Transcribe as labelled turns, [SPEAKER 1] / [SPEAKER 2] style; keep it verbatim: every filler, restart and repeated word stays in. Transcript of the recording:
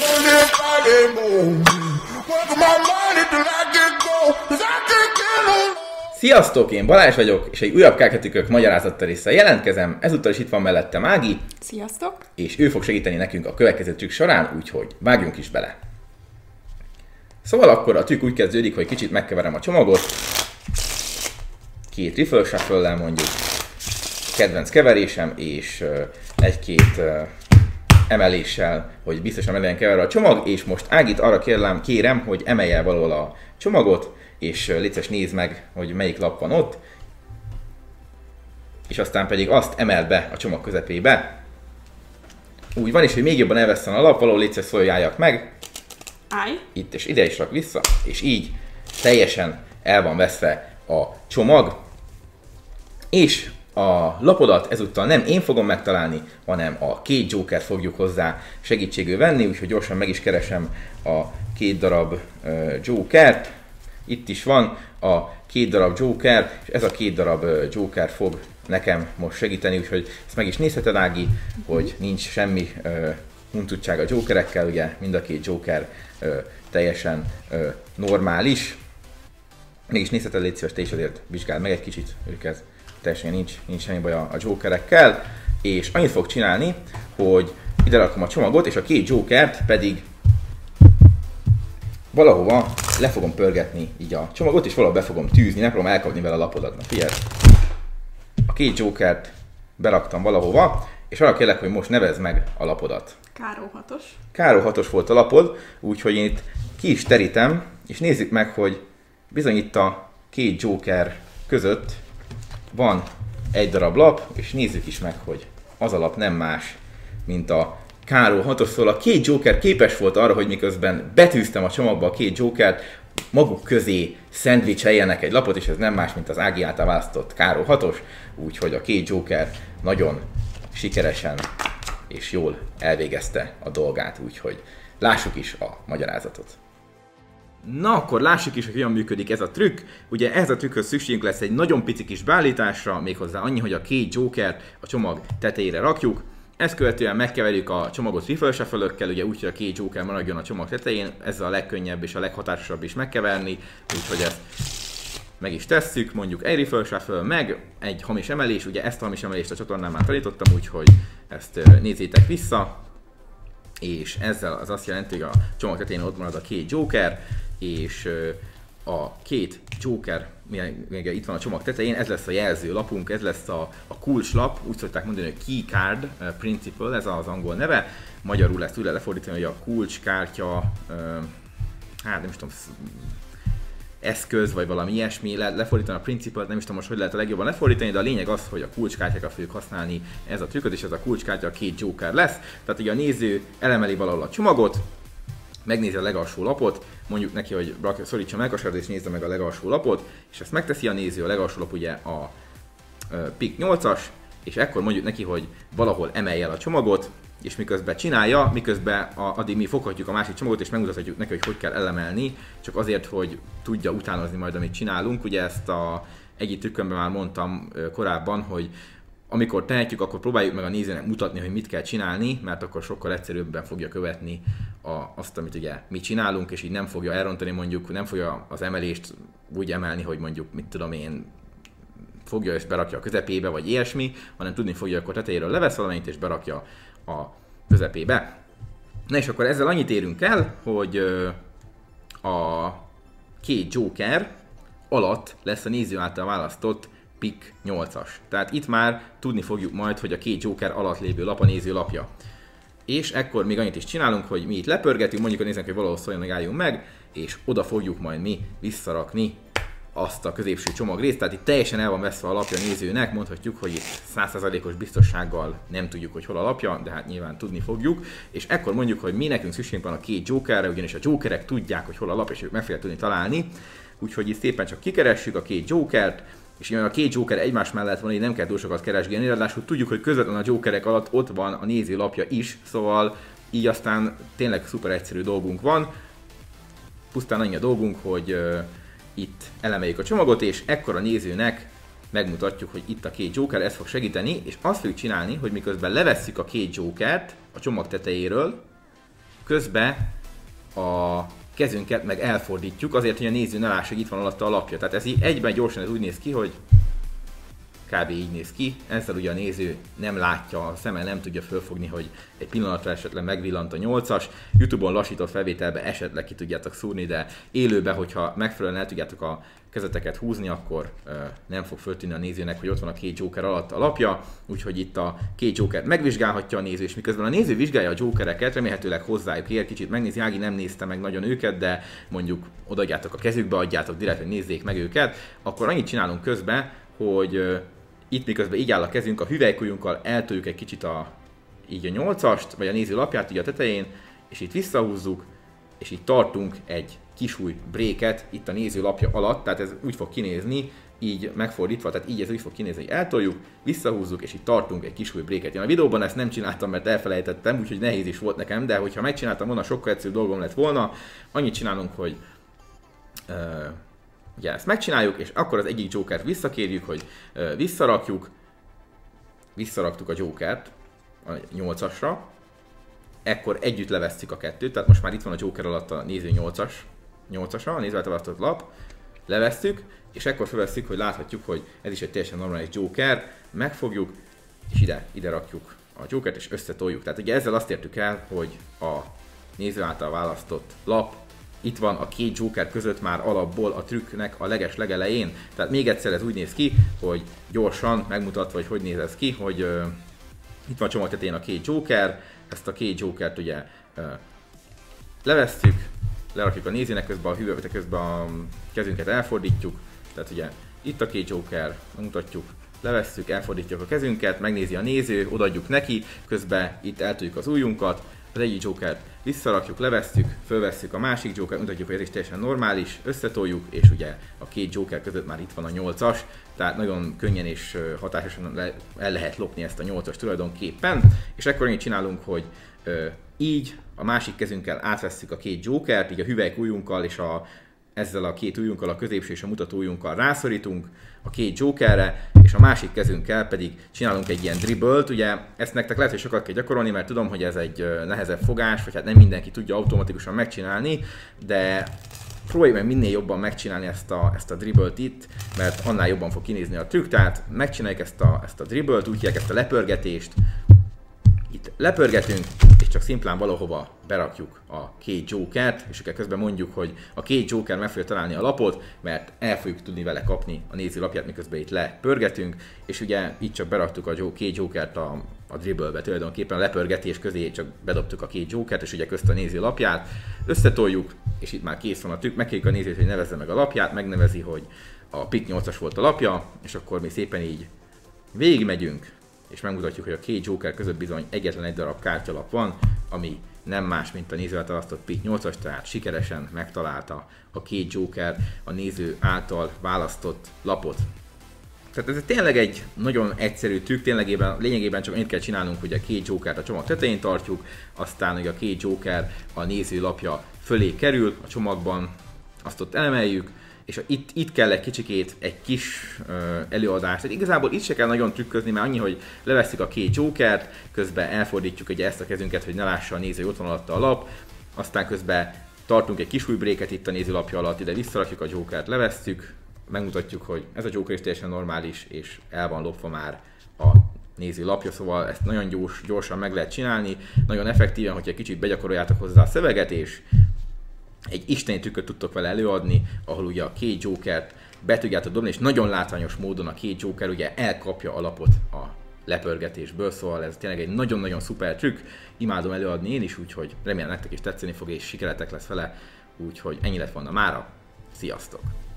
[SPEAKER 1] Sziasztok, én Balázs vagyok, és egy újabb Kártyatükrök magyarázattal vissza jelentkezem. Ezúttal is itt van mellettem Ági.
[SPEAKER 2] Sziasztok!
[SPEAKER 1] És ő fog segíteni nekünk a következő trükk során, úgyhogy vágjunk is bele. Szóval akkor a trükk úgy kezdődik, hogy kicsit megkeverem a csomagot. Két riffle shuffle-lel mondjuk, kedvenc keverésem, és egy-két emeléssel, hogy biztosan meg legyen keverve a csomag, és most Ágit arra kérlem, kérem, hogy emelje valahol a csomagot, és létszes nézd meg, hogy melyik lap van ott, és aztán pedig azt emeld be a csomag közepébe. Úgy van, és hogy még jobban elveszten a lap, valahol létszes szóljáljak meg.
[SPEAKER 2] Állj!
[SPEAKER 1] Itt és ide is rak vissza, és így teljesen el van veszve a csomag. És a lapodat ezúttal nem én fogom megtalálni, hanem a két Joker fogjuk hozzá segítségül venni, úgyhogy gyorsan meg is keresem a két darab uh, Jokert. Itt is van a két darab Joker, és ez a két darab uh, Joker fog nekem most segíteni, úgyhogy ezt meg is nézheted, Ági, hogy nincs semmi uh, huncutság a Jokerekkel, ugye mind a két Joker uh, teljesen uh, normális. Mégis nézheted, légy szíves, te is azért vizsgáld meg egy kicsit őket. Teljesen nincs, nincs semmi baj a, a Jokerekkel, és annyit fog csinálni, hogy ide rakom a csomagot, és a két Jokert pedig valahova le fogom pörgetni így a csomagot, és valahol be fogom tűzni, nem fogom elkapni vele a lapodat. Na figyelj! A két Jokert beraktam valahova, és arra kérlek, hogy most nevezd meg a lapodat.
[SPEAKER 2] Káró hatos.
[SPEAKER 1] Káró hatos volt a lapod, úgyhogy én itt ki is terítem, és nézzük meg, hogy bizony itt a két Joker között van egy darab lap, és nézzük is meg, hogy az a lap nem más, mint a Káró hatos, szóval a két Joker képes volt arra, hogy miközben betűztem a csomagba a két Jokert, maguk közé szendvicseljenek egy lapot, és ez nem más, mint az Ági által választott Káró hatos, úgyhogy a két Joker nagyon sikeresen és jól elvégezte a dolgát, úgyhogy lássuk is a magyarázatot. Na, akkor lássuk is, hogy hogyan működik ez a trükk. Ugye ez a trükkhöz szükségünk lesz egy nagyon pici kis beállításra, méghozzá annyi, hogy a két Jokert a csomag tetejére rakjuk. Ezt követően megkeverjük a csomagot riffle shuffle-ökkel, ugye úgy, hogy a két Joker maradjon a csomag tetején. Ez a legkönnyebb és a leghatásosabb is megkeverni, úgyhogy ezt meg is tesszük. Mondjuk egy riffle shuffle, meg egy hamis emelés. Ugye ezt a hamis emelést a csatornán már tanítottam, úgyhogy ezt nézzétek vissza. És ezzel az azt jelenti, hogy a csomag tetején ott marad a két Joker, és a két Joker, még itt van a csomag tetején, ez lesz a jelző lapunk, ez lesz a, a kulcslap, úgy szokták mondani, hogy Key Card Principle, ez az angol neve. Magyarul ezt úgy lehet lefordítani, hogy a kulcskártya, hát nem is tudom, eszköz, vagy valami ilyesmi, le, lefordítani a Principle-t, nem is tudom most, hogy lehet a legjobban lefordítani, de a lényeg az, hogy a kulcskártyákat fogjuk használni ez a trükköt, és ez a kulcskártya a két Joker lesz. Tehát ugye a néző elemeli valahol a csomagot, megnézi a legalsó lapot, mondjuk neki, hogy szorítsa meg a sarkot és nézze meg a legalsó lapot, és ezt megteszi a néző, a legalsó lap ugye a Pick nyolcas, és ekkor mondjuk neki, hogy valahol emelje el a csomagot, és miközben csinálja, miközben a, addig mi foghatjuk a másik csomagot, és megmutathatjuk neki, hogy hogy kell elemelni, csak azért, hogy tudja utánozni majd, amit csinálunk. Ugye ezt a egyik trükkömben már mondtam korábban, hogy amikor tehetjük, akkor próbáljuk meg a nézőnek mutatni, hogy mit kell csinálni, mert akkor sokkal egyszerűbben fogja követni a, azt, amit ugye mi csinálunk, és így nem fogja elrontani, mondjuk nem fogja az emelést úgy emelni, hogy mondjuk, mit tudom én, fogja és berakja a közepébe, vagy ilyesmi, hanem tudni fogja, akkor tetejéről levesz valamit és berakja a közepébe. Na és akkor ezzel annyit érünk el, hogy a két Joker alatt lesz a néző által választott Pick nyolcas. Tehát itt már tudni fogjuk majd, hogy a két Joker alatt lévő lap a néző lapja. És ekkor még annyit is csinálunk, hogy mi itt lepörgetünk, mondjuk a nézőnek, hogy valahol szóljon, meg álljunk meg, és oda fogjuk majd mi visszarakni azt a középső csomagrészt, tehát itt teljesen el van veszve a lapja a nézőnek, mondhatjuk, hogy itt száz százalékos biztossággal nem tudjuk, hogy hol a lapja, de hát nyilván tudni fogjuk, és ekkor mondjuk, hogy mi nekünk szükségünk van a két Jokerre, ugyanis a Jokerek tudják, hogy hol a lap, és ők meg fogják tudni találni, úgyhogy itt szépen csak kikeressük a két Jokert, és mivel a két Joker egymás mellett van, így nem kell túl sokat keresgélni, ráadásul tudjuk, hogy közvetlenül a Jokerek alatt ott van a néző lapja is, szóval így aztán tényleg szuper egyszerű dolgunk van, pusztán annyi a dolgunk, hogy uh, itt elemeljük a csomagot, és ekkor a nézőnek megmutatjuk, hogy itt a két Joker, ez fog segíteni, és azt fogjuk csinálni, hogy miközben levesszük a két Jokert a csomag tetejéről, közben a kezünket meg elfordítjuk, azért, hogy a néző ne lássa, hogy itt van alatta a lapja. Tehát ez így egyben gyorsan ez úgy néz ki, hogy kb. Így néz ki, ezzel ugye a néző nem látja, a szeme nem tudja fölfogni, hogy egy pillanatra esetleg megvillant a nyolcas. YouTube-on lassított felvételbe esetleg ki tudjátok szúrni, de élőben, hogyha megfelelően el tudjátok a kezeteket húzni, akkor ö, nem fog föltűnni a nézőnek, hogy ott van a két Joker alatt a lapja, úgyhogy itt a két Joker megvizsgálhatja a néző, és miközben a néző vizsgálja a Jokereket, remélhetőleg hozzájuk ér, kicsit megnézi, Ági nem nézte meg nagyon őket, de mondjuk odaadjátok a kezükbe, adjátok direkt, hogy nézzék meg őket, akkor annyit csinálunk közben, hogy ö, itt miközben így áll a kezünk, a hüvelykujjunkkal eltoljuk egy kicsit a, így a nyolcast, vagy a néző lapját ugye a tetején, és itt visszahúzzuk, és így tartunk egy kisúj bréket itt a néző lapja alatt, tehát ez úgy fog kinézni, így megfordítva, tehát így ez úgy fog kinézni, hogy eltoljuk, visszahúzzuk, és így tartunk egy kisúj bréket. Én a videóban ezt nem csináltam, mert elfelejtettem, úgyhogy nehéz is volt nekem, de hogyha megcsináltam volna, sokkal egyszerűbb dolgom lett volna. Annyit csinálunk, hogy uh, ugye ezt megcsináljuk, és akkor az egyik Jokert visszakérjük, hogy uh, visszarakjuk, visszaraktuk a Jokert a nyolcasra, ekkor együtt levesszük a kettőt, tehát most már itt van a Joker alatt a néző nyolcas, nyolcasa, a néző által választott lap, levesszük, és ekkor felvesszük, hogy láthatjuk, hogy ez is egy teljesen normális Joker, megfogjuk, és ide, ide rakjuk a Jokert, és összetoljuk. Tehát ugye ezzel azt értük el, hogy a néző által választott lap, itt van a két Joker között már alapból a trükknek a leges legelején. Tehát még egyszer ez úgy néz ki, hogy gyorsan megmutatva, hogy hogy néz ez ki, hogy uh, itt van a csomag tetején a két Joker, ezt a két Jokert ugye uh, levesszük, lerakjuk a nézőnek, közben a hüvelykujjat, közben a kezünket elfordítjuk, tehát ugye itt a két Joker, mutatjuk, levesszük, elfordítjuk a kezünket, megnézi a néző, odaadjuk neki, közben itt eltoljuk az ujjunkat, az egyik Jokert visszarakjuk, levesszük, fölvesszük a másik Jokert, mutatjuk, hogy ez is teljesen normális, összetoljuk, és ugye a két Joker között már itt van a nyolcas, tehát nagyon könnyen és hatásosan le, el lehet lopni ezt a nyolcas tulajdonképpen, és ekkor annyit csinálunk, hogy ö, így a másik kezünkkel átvesszük a két Jokert, így a hüvelykujjunkkal és a, ezzel a két ujjunkkal, a középső és a mutató ujjunkkal rászorítunk a két Jokerre, és a másik kezünkkel pedig csinálunk egy ilyen dribbelt. Ugye ezt nektek lehet, hogy sokat kell gyakorolni, mert tudom, hogy ez egy nehezebb fogás, vagy hát nem mindenki tudja automatikusan megcsinálni, de próbáljuk meg minél jobban megcsinálni ezt a, ezt a dribbelt itt, mert annál jobban fog kinézni a trükk, tehát megcsináljuk ezt a, ezt a dribbelt, úgy hívják ezt a lepörgetést. Itt lepörgetünk, és csak szimplán valahova berakjuk a két Jokert, és közben mondjuk, hogy a két Joker meg fogja találni a lapot, mert el fogjuk tudni vele kapni a néző lapját, miközben itt lepörgetünk, és ugye itt csak beraktuk a két Jokert a, a dribblebe, tulajdonképpen a lepörgetés közé csak bedobtuk a két Jokert, és ugye közt a néző lapját, összetoljuk, és itt már kész van a trükk, megkérjük a nézőt, hogy nevezze meg a lapját, megnevezi, hogy a pick nyolcas volt a lapja, és akkor mi szépen így végigmegyünk, és megmutatjuk, hogy a két Joker között bizony egyetlen egy darab kártyalap van, ami nem más, mint a néző által választott pick nyolcas, tehát sikeresen megtalálta a két Joker a néző által választott lapot. Tehát ez tényleg egy nagyon egyszerű trükk, ténylegében, lényegében csak annyit kell csinálnunk, hogy a két Jokert a csomag tetején tartjuk, aztán hogy a két Joker a néző lapja fölé kerül a csomagban, azt ott elemeljük, és itt, itt kell egy kicsikét egy kis uh, előadást. Tehát igazából itt se kell nagyon trükközni, mert annyi, hogy leveszik a két Jokert, közben elfordítjuk ugye ezt a kezünket, hogy ne lássa a néző, hogy ott van alatta a lap, aztán közben tartunk egy kis új bréket itt a néző lapja alatt, ide visszarakjuk a Jokert, levesszük, megmutatjuk, hogy ez a Joker is teljesen normális, és el van lopva már a néző lapja, szóval ezt nagyon gyors, gyorsan meg lehet csinálni, nagyon effektíven, hogyha kicsit begyakoroljátok hozzá a szöveget, és egy isteni trükköt tudtok vele előadni, ahol ugye a két Jokert be tudjátok dobni, és nagyon látványos módon a két Joker ugye elkapja a lapot a lepörgetésből, szóval ez tényleg egy nagyon-nagyon szuper trükk, imádom előadni én is, úgyhogy remélem nektek is tetszeni fog, és sikeretek lesz vele, úgyhogy ennyi lett volna mára, sziasztok!